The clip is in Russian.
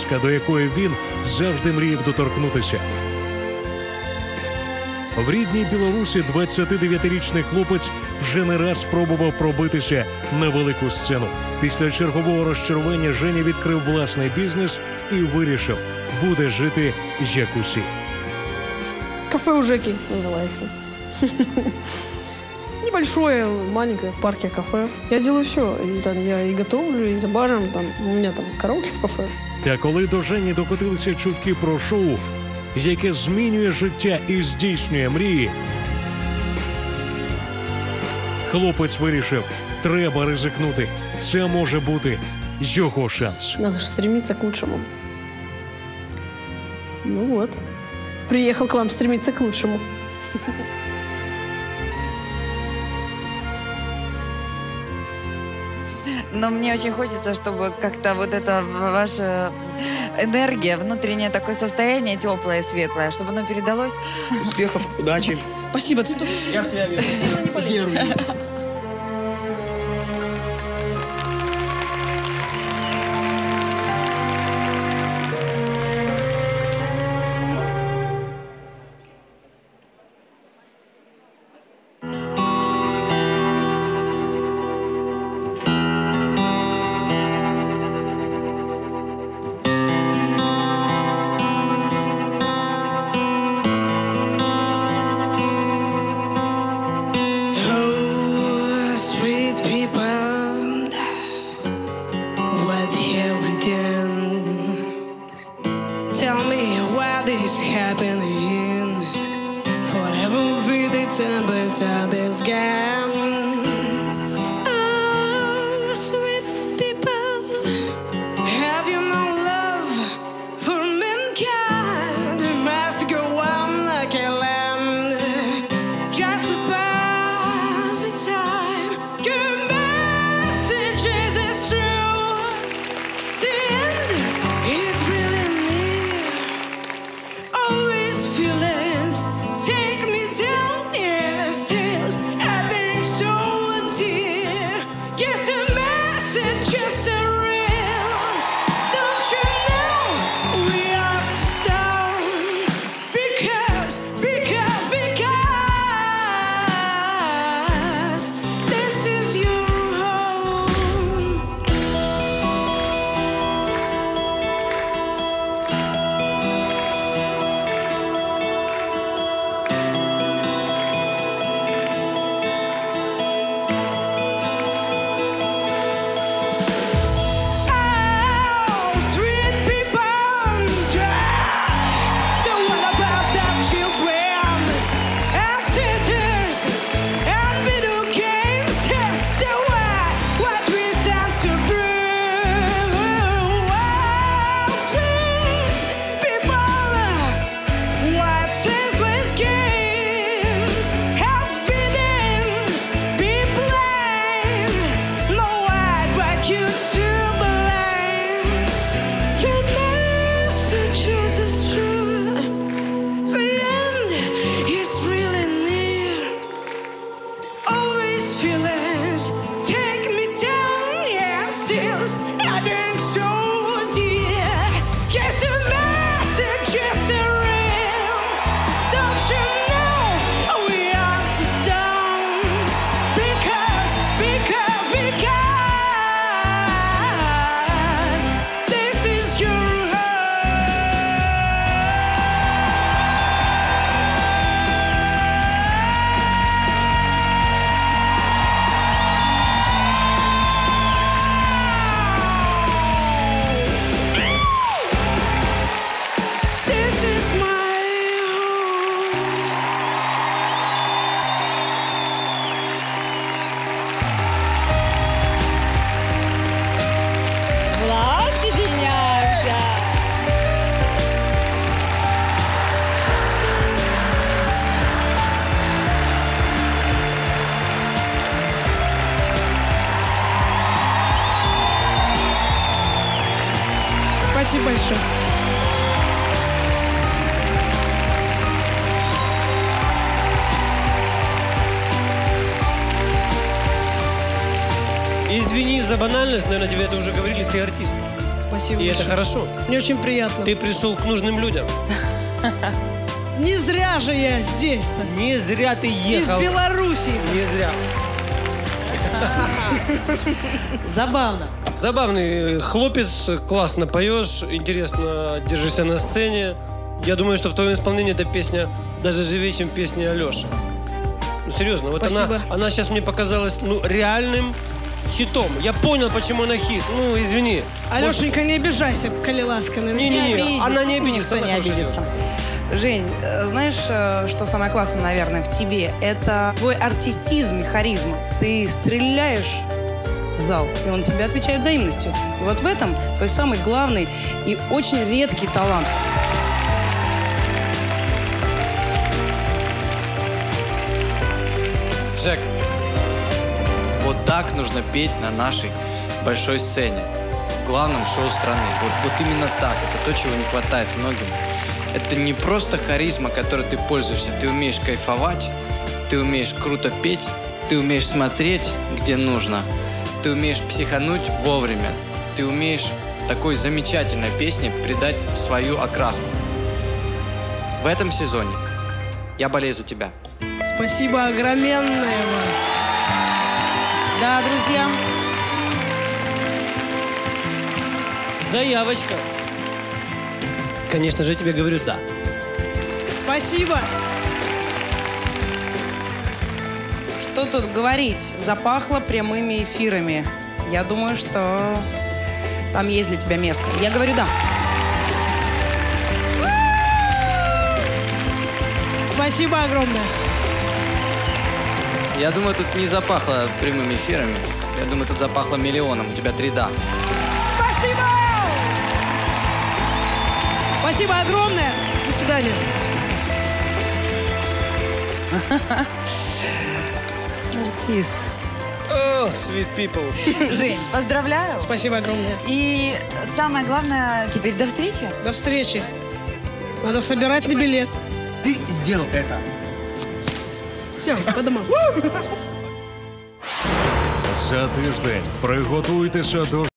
ласка, до якої він завжди мріяв доторкнутися. В рідній Білорусі 29-річний хлопець вже не раз спробував пробитися на велику сцену. Після чергового розчарування Женя відкрив власний бізнес і вирішив – буде жити як усі. Кафе у Жеки называется. Небольшое, маленькое, в парке кафе. Я делаю все. Я и готовлю, и за баром. У меня там караоке в кафе. Та коли до Жені докотилися чутки про шоу, яке змінює життя і здійснює мрії, хлопець вирішив – треба ризикнути. Це може бути його шанс. Надо же стремиться к лучшему. Ну вот. Приехал к вам стремиться к лучшему. Но мне очень хочется, чтобы как-то вот эта ваша энергия, внутреннее такое состояние теплое, светлое, чтобы оно передалось. Успехов, удачи. Спасибо, ты тут. Я в тебя верю. Спасибо большое. Извини за банальность, наверное, тебе это уже говорили, ты артист. Спасибо И это большое. хорошо. Мне очень приятно. Ты пришел к нужным людям. Не зря же я здесь-то. Не зря ты Из ехал. Беларуси. Не зря. Забавно. Забавный хлопец, классно поешь, интересно держишься на сцене. Я думаю, что в твоем исполнении эта песня даже живее, чем песня Алёши. Ну, серьезно, вот Спасибо. она сейчас мне показалась реальным хитом. Я понял, почему она хит. Ну, извини. Алешенька, не обижайся, коли ласка на меня. Не-не-не, она не обидится. Никто не она хорошая обидится. девушка. Жень, знаешь, что самое классное, наверное, в тебе? Это твой артистизм и харизма. Ты стреляешь в зал, и он тебе отвечает взаимностью. И вот в этом твой самый главный и очень редкий талант. Жек, вот так нужно петь на нашей большой сцене, в главном шоу страны. Вот именно так. Это то, чего не хватает многим. Это не просто харизма, которой ты пользуешься. Ты умеешь кайфовать, ты умеешь круто петь, ты умеешь смотреть, где нужно, ты умеешь психануть вовремя, ты умеешь такой замечательной песне придать свою окраску. В этом сезоне я болею за тебя. Спасибо огроменное вам. Да, друзья. Заявочка. Конечно же, я тебе говорю да. Спасибо. Что тут говорить? Запахло прямыми эфирами. Я думаю, что там есть для тебя место. Я говорю да. Спасибо огромное. Я думаю, тут не запахло прямыми эфирами. Я думаю, тут запахло миллионом. У тебя 3 «да». Спасибо! Спасибо огромное. До свидания. Артист. О, sweet people. Жень, поздравляю. Спасибо огромное. И самое главное, теперь до встречи. До встречи. Надо собирать на билет. Ты сделал это. Все, по домам. За тиждень приготуйтеся до